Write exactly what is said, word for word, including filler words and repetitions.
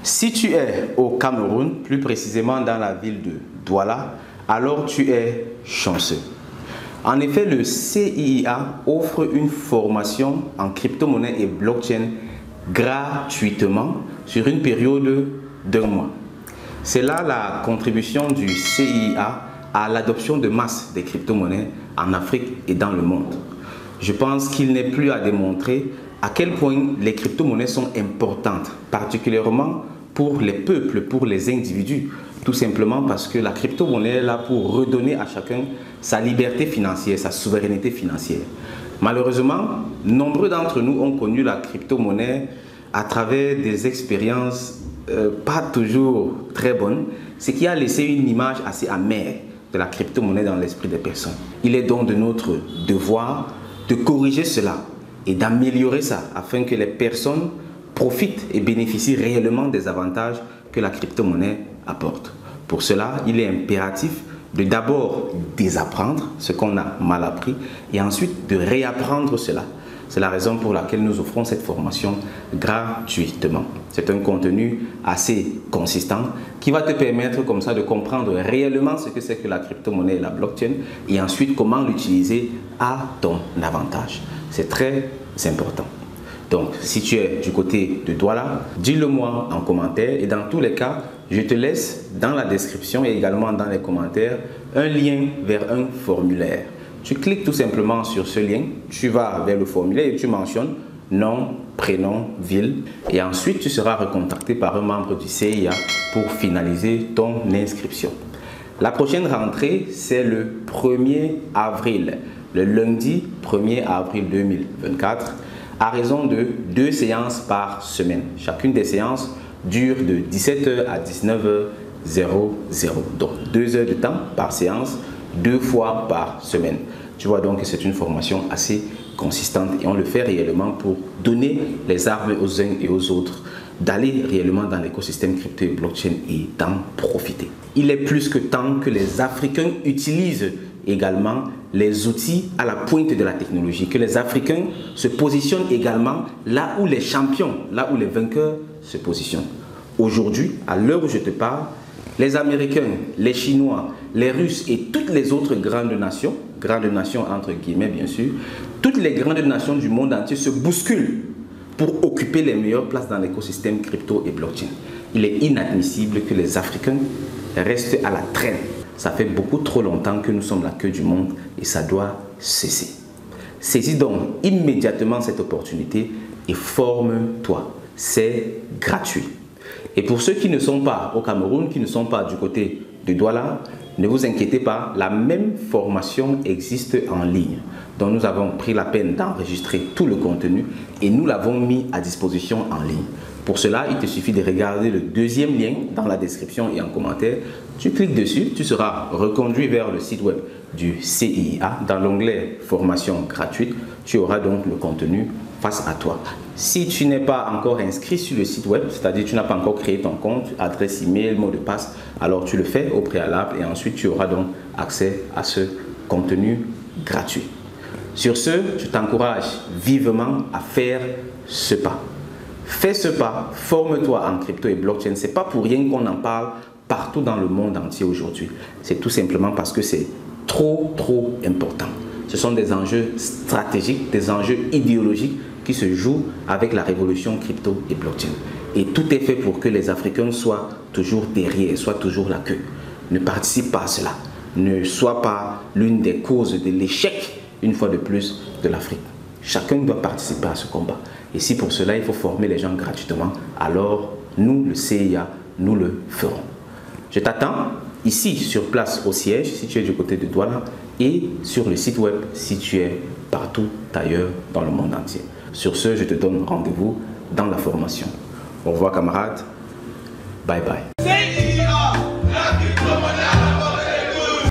Si tu es au Cameroun, plus précisément dans la ville de Douala, alors tu es chanceux. En effet, le C I I A offre une formation en crypto-monnaie et blockchain gratuitement sur une période d'un mois. C'est là la contribution du C I I A à l'adoption de masse des crypto-monnaies en Afrique et dans le monde. Je pense qu'il n'est plus à démontrer à quel point les crypto-monnaies sont importantes, particulièrement pour les peuples, pour les individus, tout simplement parce que la crypto-monnaie est là pour redonner à chacun sa liberté financière, sa souveraineté financière. Malheureusement, nombreux d'entre nous ont connu la crypto-monnaie à travers des expériences euh, pas toujours très bonnes, ce qui a laissé une image assez amère de la crypto-monnaie dans l'esprit des personnes. Il est donc de notre devoir de corriger cela et d'améliorer ça afin que les personnes profitent et bénéficient réellement des avantages que la crypto-monnaie apporte. Pour cela, il est impératif de d'abord désapprendre ce qu'on a mal appris et ensuite de réapprendre cela. C'est la raison pour laquelle nous offrons cette formation gratuitement. C'est un contenu assez consistant qui va te permettre comme ça de comprendre réellement ce que c'est que la crypto-monnaie et la blockchain et ensuite comment l'utiliser à ton avantage. C'est très important. Donc, si tu es du côté de Douala, dis-le moi en commentaire et dans tous les cas, je te laisse dans la description et également dans les commentaires un lien vers un formulaire. Tu cliques tout simplement sur ce lien, tu vas vers le formulaire et tu mentionnes nom, prénom, ville et ensuite tu seras recontacté par un membre du C I A pour finaliser ton inscription. La prochaine rentrée, c'est le premier avril, le lundi premier avril deux mille vingt-quatre, à raison de deux séances par semaine. Chacune des séances dure de dix-sept heures à dix-neuf heures. Donc deux heures de temps par séance, deux fois par semaine. Tu vois donc que c'est une formation assez consistante et on le fait réellement pour donner les armes aux uns et aux autres, d'aller réellement dans l'écosystème crypto et blockchain et d'en profiter. Il est plus que temps que les Africains utilisent également les outils à la pointe de la technologie, que les Africains se positionnent également là où les champions, là où les vainqueurs se positionnent. Aujourd'hui, à l'heure où je te parle, les Américains, les Chinois, les Russes et toutes les autres grandes nations, grandes nations entre guillemets bien sûr, toutes les grandes nations du monde entier se bousculent pour occuper les meilleures places dans l'écosystème crypto et blockchain. Il est inadmissible que les Africains restent à la traîne. Ça fait beaucoup trop longtemps que nous sommes la queue du monde et ça doit cesser. Saisis donc immédiatement cette opportunité et forme-toi. C'est gratuit. Et pour ceux qui ne sont pas au Cameroun, qui ne sont pas du côté de Douala, ne vous inquiétez pas, la même formation existe en ligne. Donc nous avons pris la peine d'enregistrer tout le contenu et nous l'avons mis à disposition en ligne. Pour cela, il te suffit de regarder le deuxième lien dans la description et en commentaire. Tu cliques dessus, tu seras reconduit vers le site web du C I I A. Dans l'onglet formation gratuite, tu auras donc le contenu face à toi. Si tu n'es pas encore inscrit sur le site web, c'est-à-dire tu n'as pas encore créé ton compte, adresse email, mot de passe, alors tu le fais au préalable et ensuite tu auras donc accès à ce contenu gratuit. Sur ce, je t'encourage vivement à faire ce pas. Fais ce pas, forme-toi en crypto et blockchain. Ce n'est pas pour rien qu'on en parle partout dans le monde entier aujourd'hui. C'est tout simplement parce que c'est trop, trop important. Ce sont des enjeux stratégiques, des enjeux idéologiques qui se jouent avec la révolution crypto et blockchain. Et tout est fait pour que les Africains soient toujours derrière, soient toujours la queue. Ne participe pas à cela. Ne sois pas l'une des causes de l'échec, une fois de plus, de l'Afrique. Chacun doit participer à ce combat. Et si pour cela, il faut former les gens gratuitement, alors nous, le C I A, nous le ferons. Je t'attends ici, sur place au siège, si tu es du côté de Douala, et sur le site web, si tu es partout ailleurs dans le monde entier. Sur ce, je te donne rendez-vous dans la formation. Au revoir camarades. Bye bye.